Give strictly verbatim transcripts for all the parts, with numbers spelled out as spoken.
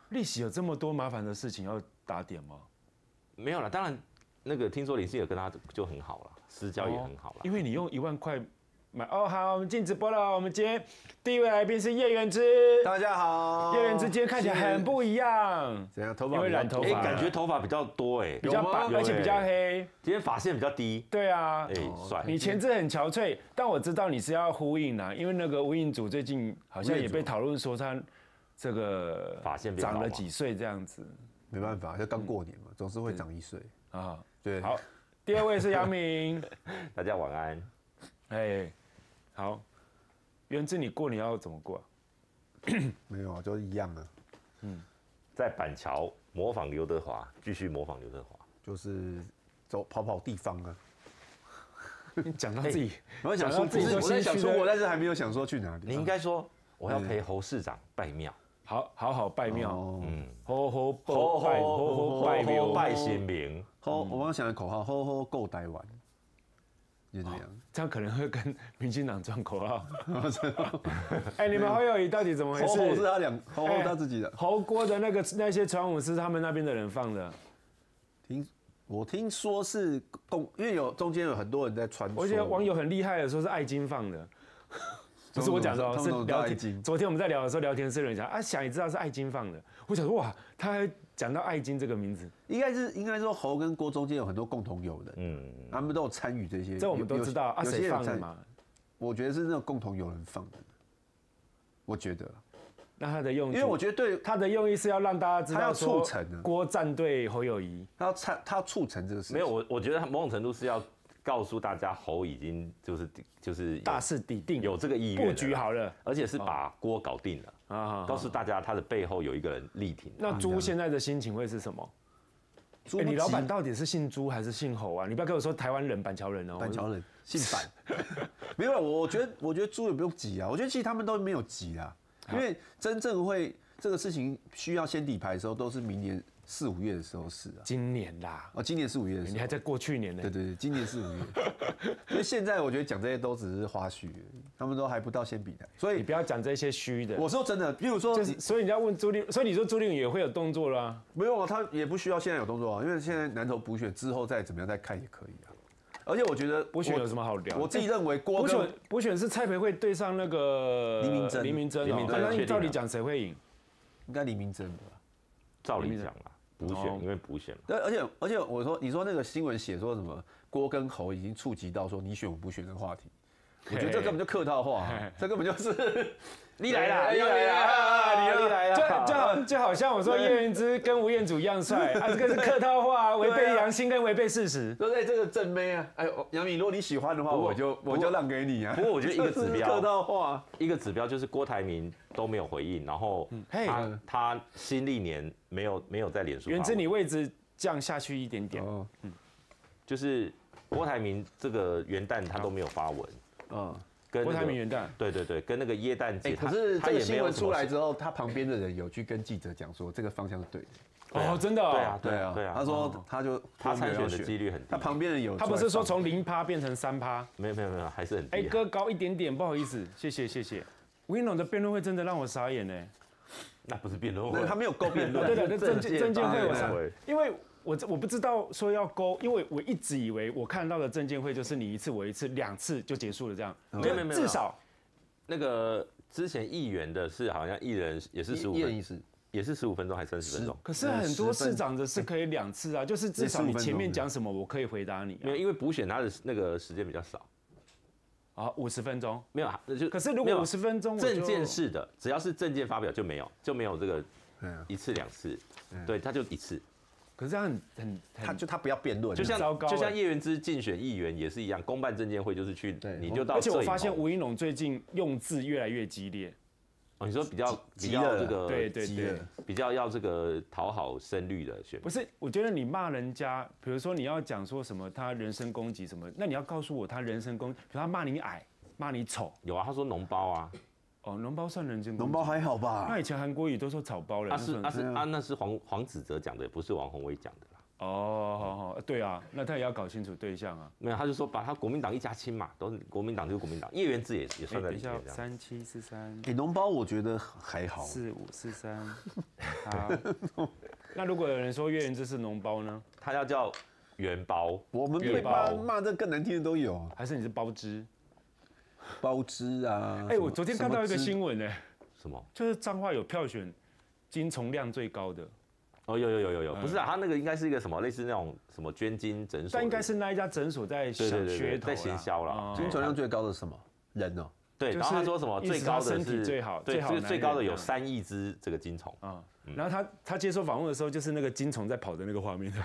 利息有这么多麻烦的事情要打点吗？ 没有了，当然那个听说林思有跟他就很好了，私交也很好了、哦。 因为你用一万块买哦，好，我们进直播了。我们今天第一位来宾是叶元之， 大家好。 叶元之今天看起来很不一样， 怎样？头发因为染头发、 欸，感觉头发比较多哎、欸， 比较白，而且比较黑。 今天发线比较低。 对啊， 哎、欸，帅。 你前置很憔悴，但我知道你是要呼应啊，因为那个吴映祖最近好像也被讨论说他这个发线长了几岁这样子。 没办法，就刚过年嘛，总是会长一岁啊。 对， 好，第二位是杨明， 大家晚安。 哎，好，元之你过年要怎么过、啊？ 没有啊，就一样啊。 嗯， 在板桥模仿刘德华，继续模仿刘德华， 就是走跑跑地方啊。 你讲到自己， 我想说自己，我在想出国，但是还没有想说去哪里。 你应该说我要陪侯市长拜庙。 好好好拜庙， 嗯， 好好好拜，好好拜庙， 拜神明。 好，我刚想的口号，好好够台湾，就这样。 这样可能会跟民进党撞口号。哎，你们侯友宜到底怎么回事？ 侯是他两，侯他自己的。 侯郭的那个那些传舞是他们那边的人放的。 听我听说是共，因为有中间有很多人在传说。 我觉得网友很厉害的说是爱金放的。不是我讲的哦，是聊天。昨天我们在聊的时候，聊天室有人讲啊，想也知道是爱金放的。我想说哇，他还讲到爱金这个名字， 应该是应该说侯跟郭中间有很多共同友人，嗯，他们都有参与这些。 这我们都知道啊，谁放的嘛？ 我觉得是那种共同友人放的，我觉得。 那他的用意， 因为我觉得对他的用意是要让大家知道， 他要促成郭站对侯友宜， 他要他他要促成这个事情。 没有，我我觉得他某种程度是要。告诉大家，侯已经就是就是大势已定， 有这个意愿， 布局好了， 而且是把锅搞定了啊！告诉大家，他的背后有一个人力挺。 那朱现在的心情会是什么？欸、你老板到底是姓朱还是姓侯啊？你不要跟我说台湾人、板桥人哦， 板桥人姓板。没有，我觉得我觉得朱也不用急啊，我觉得其实他们都没有急啊，因为真正会这个事情需要先底牌的时候，都是明年。四五月的时候是啊， 今年啦， 哦，今年四五月的时候， 你还在过去年呢？ 对对对，今年四五月，所以现在我觉得讲这些都只是花絮而已，他们都还不到先比台，所以你不要讲这些虚的。 我说真的，比如说， 就是所以你要问朱立，所以你说朱立伦也会有动作啦？ 没有啊，他也不需要现在有动作啊，因为现在南投补选之后再怎么样再看也可以啊。而且我觉得补选有什么好聊？ 我自己认为郭补选补选是蔡培慧对上那个黎明珍， 黎明珍哦，那你照理讲谁会赢？ 应该黎明珍吧？ 照理讲啊。补选，因为补选嘛。 对，而且而且我说，你说那个新闻写说什么郭跟侯已经触及到说你选我不选的话题，我觉得这根本就客套话、啊，这根本就是你来啦，你来啦，你来啦，就就好就好像我说叶元之跟吴彦祖一样帅啊，这个是客套话，违背良心跟违背事实， 对不对？这个正妹啊，哎，杨敏，如果你喜欢的话，我就我就让给你啊。 不过我觉得一个指标， 客套话， 一个指标就是郭台铭都没有回应，然后他他新历年没有没有在脸书。 元之，你位置降下去一点点， 嗯，就是郭台铭这个元旦他都没有发文， 嗯。 郭台铭元旦， 对对对，跟那个耶诞节， 可是这个新闻出来之后，他旁边的人有去跟记者讲说，这个方向是对的。 哦，真的， 对啊，对啊，对啊。 他说，他就他参选的几率很低。 他旁边人有， 他不是说从零趴变成三趴？ 没有没有没有，还是很低。 哎，哥高一点点，不好意思，谢谢谢谢。吴英龙的辩论会真的让我傻眼呢。 那不是辩论会， 他没有够辩论。 对对对，证件证件会我傻，因为。我我不知道说要勾，因为我一直以为我看到的证件会就是你一次我一次，两次就结束了这样。 没有没有没有， 至少那个之前议员的是好像一人也是十五分钟，也是十五分钟还是三十分钟。 可是很多市长的是可以两次啊，就是至少你前面讲什么我可以回答你。 没有，因为补选他的那个时间比较少。 啊，五十分钟没有，就可是如果五十分钟证件式的，只要是证件发表就没有就没有这个一次两次，对，他就一次。 可是这样很很， 他就他不要辩论， 就像就像叶元之竞选议员也是一样，公办证监会就是去，你就到。 而且我发现吴英龙最近用字越来越激烈。 哦，你说比较比较这个对对对， 比较要这个讨好深绿的选民。 不是，我觉得你骂人家，比如说你要讲说什么他人身攻击什么，那你要告诉我他人身攻，比如他骂你矮，骂你丑。 有啊，他说脓包啊。 哦，脓包算人身攻击？ 脓包还好吧？ 那以前韩国瑜都说草包了。 那是那是啊，那是黄黄子哲讲的，不是王宏威讲的啦。 哦，好好，对啊，那他也要搞清楚对象啊。 没有，他就说把他国民党一家亲嘛，都是国民党就是国民党，叶元之也也算在里面。 等一下，三七四三。 给脓包我觉得还好。 四五四三。好。那如果有人说叶元之是脓包呢？ 他要叫元包。 我们被骂骂这更难听的都有。 还是你是包汁？ 包汁啊！ 哎，我昨天看到一个新闻呢。 什么？ 就是彰化有票选金从量最高的。 哦，有有有有有，不是啊，他那个应该是一个什么类似那种什么捐精诊所， 但应该是那一家诊所在想噱头， 在行销啦。 精虫量最高的是什么？人哦， 对，然后他说什么最高的身体最好， 对，最高的有三亿只这个精虫啊。 然后他他接受访问的时候，就是那个精虫在跑的那个画面。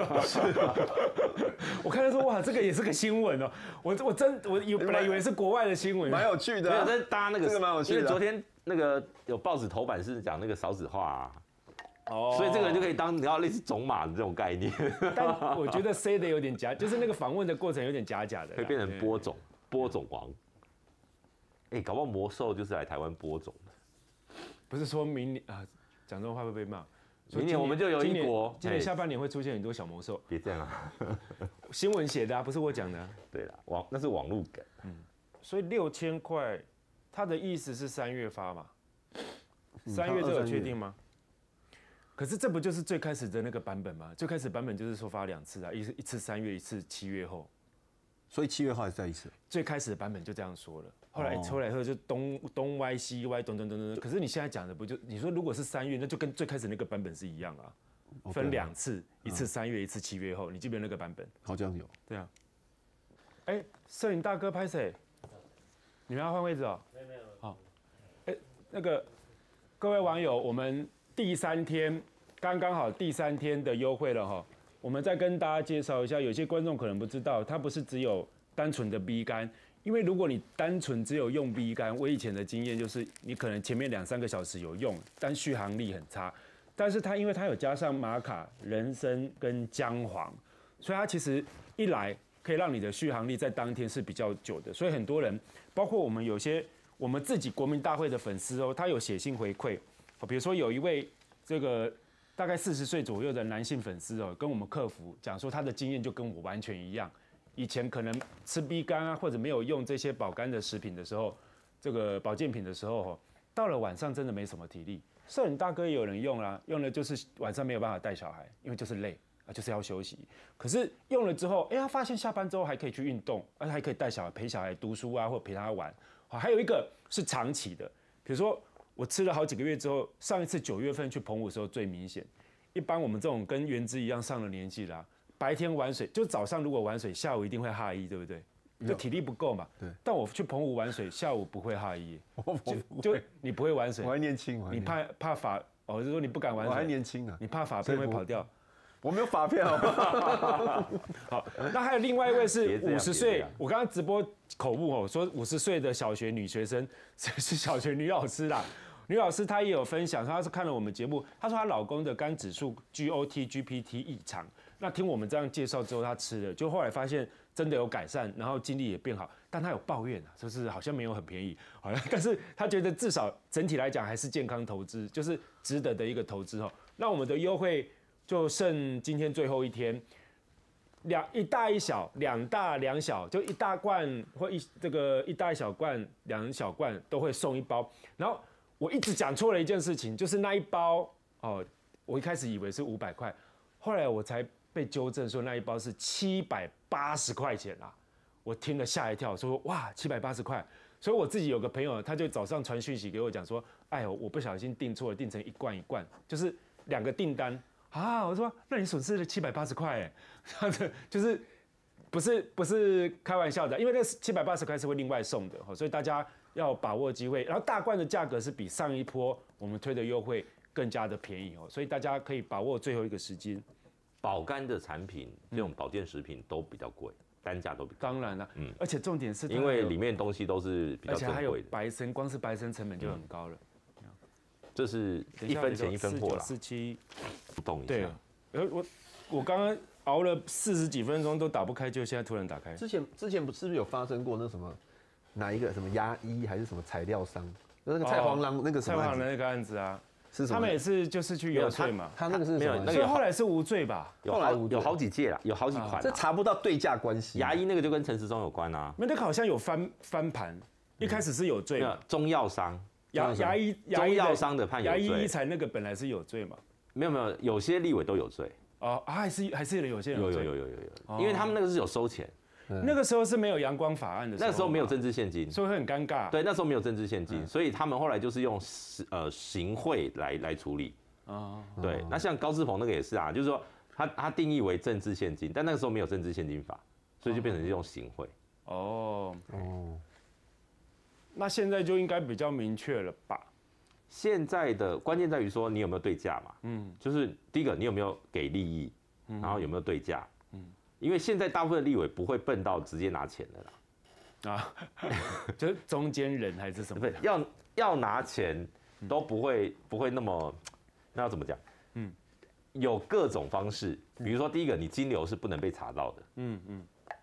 我看他说哇，这个也是个新闻哦，我我真我以本来以为是国外的新闻， 蛮有趣的。 没有在搭那个， 这个蛮有趣的。 因为昨天那个有报纸头版是讲那个少子化啊。哦，所以这个人就可以当你要类似种马的这种概念， 但我觉得 say 的有点假，就是那个访问的过程有点假假的， 会变成播种播种王。哎，搞不好魔兽就是来台湾播种的， 不是说明年啊，讲这种话会被骂。 明年我们就有一国， 今年下半年会出现很多小魔兽。 别这样啊， 新闻写的啊，不是我讲的。 对了，网那是网路梗。 嗯，所以六千块，他的意思是三月发嘛？三月这有确定吗？可是这不就是最开始的那个版本吗？最开始版本就是说发两次啊，一一次三月，一次七月后。 所以七月后还是再一次。 最开始的版本就这样说了，后来出来以后就东东歪西歪，咚咚咚咚。可是你现在讲的不就你说如果是三月，那就跟最开始那个版本是一样啊，分两次，一次三月，一次七月后，你记不记得那个版本？ 好像有。 对啊。哎，摄影大哥拍谁？你们要换位置哦。 没有没有。 好。哎，那个各位网友，我们。第三天刚刚好第三天的优惠了哈，我们再跟大家介绍一下，有些观众可能不知道，它不是只有单纯的 B 肝，因为如果你单纯只有用 B 肝，我以前的经验就是你可能前面两三个小时有用，但续航力很差，但是它因为它有加上玛卡、人参跟姜黄，所以它其实一来可以让你的续航力在当天是比较久的，所以很多人，包括我们有些我们自己国民大会的粉丝哦，他有写信回馈。比如说有一位这个大概四十岁左右的男性粉丝哦，跟我们客服讲说他的经验就跟我完全一样，以前可能吃 B 肝啊，或者没有用这些保肝的食品的时候，这个保健品的时候，到了晚上真的没什么体力。摄影大哥也有人用啦，用了就是晚上没有办法带小孩，因为就是累啊，就是要休息。可是用了之后，哎，他发现下班之后还可以去运动，而且还可以带小孩陪小孩读书啊，或陪他玩。好，还有一个是长期的，比如说。我吃了好几个月之后，上一次九月份去澎湖的时候最明显。一般我们这种跟原之一样上了年纪啦、啊，白天玩水，就早上如果玩水，下午一定会哈衣，对不对？就体力不够嘛。 对。 但我去澎湖玩水，下午不会哈衣。就就你不会玩水。 我还年轻， 你怕怕发，哦，就是说你不敢玩水。 我还年轻啊。 你怕发片会跑掉。 我没有发片，好不好？ 好，那还有另外一位是五十岁，我刚刚直播口误哦，说五十岁的小学女学生是小学女老师啦。女老师她也有分享，她是看了我们节目，她说她老公的肝指数 G O T G P T 异常。那听我们这样介绍之后，她吃了，就后来发现真的有改善，然后精力也变好。但她有抱怨啊，就是好像没有很便宜，好像，但是她觉得至少整体来讲还是健康投资，就是值得的一个投资哦。那我们的优惠就剩今天最后一天。两一大一小，两大两小，就一大罐或一这个一大一小罐，两小罐都会送一包。然后我一直讲错了一件事情，就是那一包哦，我一开始以为是五百块，后来我才被纠正说那一包是七百八十块钱啊！我听了吓一跳，说哇七百八十块。所以我自己有个朋友，他就早上传讯息给我讲说，哎呦我不小心订错了，订成一罐一罐，就是两个订单。啊，我说那你损失了七百八十块哎，他的就是不是不是开玩笑的，因为那七百八十块是会另外送的，所以大家要把握机会。然后大罐的价格是比上一波我们推的优惠更加的便宜哦，所以大家可以把握最后一个时间。 保肝的产品，这种保健食品都比较贵，单价都比较当然了，嗯，而且重点是因为里面东西都是比较珍贵的，而且还有白参，光是白参成本就很高了。嗯这是一分钱一分货啦， 四七动一下。 对，呃，我我刚刚熬了四十几分钟都打不开，就现在突然打开。 之前之前不是不是有发生过那什么哪一个什么牙医还是什么材料商，那个蔡黄狼那个什么蔡黄狼那个案子啊， 是什么？ 他们也是就是去游说嘛。 他那个是没有那个所以后来是无罪吧？ 有好有好几届啦，有好几款。 这查不到对价关系。 牙医那个就跟陈时中有关啊。 那那个好像有翻翻盘，一开始是有罪嘛。 中药商。 牙牙医中药商的判有罪， 牙医医材那个本来是有罪嘛？ 没有没有，有些立委都有罪。 哦，还是还是有些人有有有有有有，因为他们那个是有收钱。 那个时候是没有阳光法案的时候， 那时候没有政治现金， 所以会很尴尬。 对，那时候没有政治现金，所以他们后来就是用呃行贿来来处理。哦，对，那像高志鹏那个也是啊，就是说他他定义为政治现金，但那个时候没有政治现金法，所以就变成用行贿。 哦哦，那现在就应该比较明确了吧？ 现在的关键在于说你有没有对价嘛，嗯，就是第一个你有没有给利益，然后有没有对价，嗯，因为现在大部分的立委不会笨到直接拿钱的啦，啊， 就是中间人还是什么？ 不是要要拿钱都不会不会那么，那要怎么讲？嗯，有各种方式，比如说第一个你金流是不能被查到的，嗯嗯，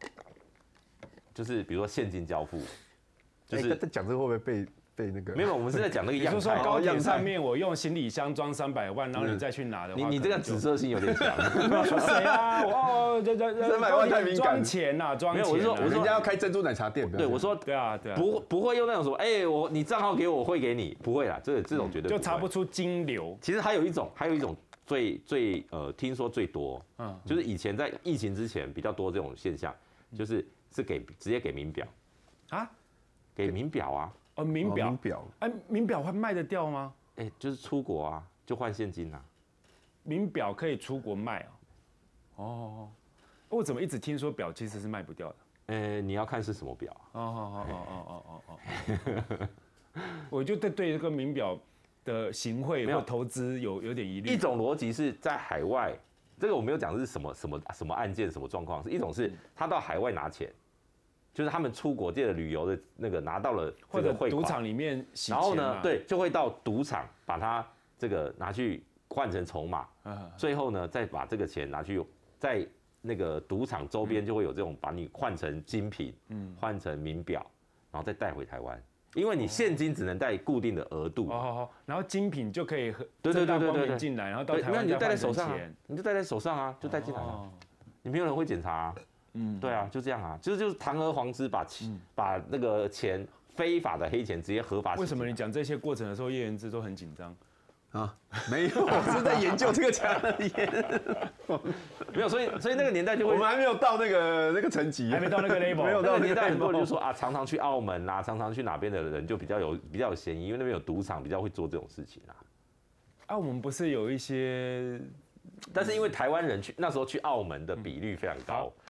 就是比如说现金交付， 就是在讲这个会不会被？那个没有，我们是在讲那个样态。 你说高铁上面我用行李箱装三百万，然后你再去拿的话， 你你这个紫色性有点强。 说谁啊？我哦，这这三百万太敏感。 装钱呐，装钱。 没有，我是说，我说人家要开珍珠奶茶店。 对，我说对啊，对啊， 不不会用那种说，哎，我你账号给我，我汇给你，不会啦，这这种绝对就查不出金流。 其实还有一种，还有一种最最呃，听说最多，嗯，就是以前在疫情之前比较多这种现象，就是是给直接给名表啊，给名表啊。 哦，名表， 名表， 哎，名表会卖得掉吗？ 哎，就是出国啊，就换现金啊。 名表可以出国卖哦。哦，我怎么一直听说表其实是卖不掉的？ 呃，你要看是什么表啊。 哦哦哦哦哦哦哦。我就对对这个名表的行贿或投资有有点疑虑。 一种逻辑是在海外，这个我没有讲是什么什么什么案件什么状况，是一种是他到海外拿钱。就是他们出国界的旅游的那个拿到了这个汇款，或者赌场里面洗钱， 然后呢，对，就会到赌场把它这个拿去换成筹码，最后呢再把这个钱拿去在那个赌场周边就会有这种把你换成精品，嗯，换成名表，然后再带回台湾，因为你现金只能带固定的额度， 哦，然后精品就可以对对对对对进来，然后到台湾你就带在手上， 你就带在手上啊，就带进来了，你没有人会检查啊。嗯，对啊，就这样啊，就是就是堂而皇之把钱、嗯、把那个钱非法的黑钱直接合法。 为什么你讲这些过程的时候，叶元之都很紧张啊？没有，我是在研究这个讲而言。 没有，所以所以那个年代就会， 我们还没有到那个那个层级， 还没到那个 level， 没有到那个年代，很多人就说啊，常常去澳门啊，常常去哪边的人就比较有比较有嫌疑，因为那边有赌场，比较会做这种事情啊。 澳门不是有一些， 但是因为台湾人去那时候去澳门的比率非常高。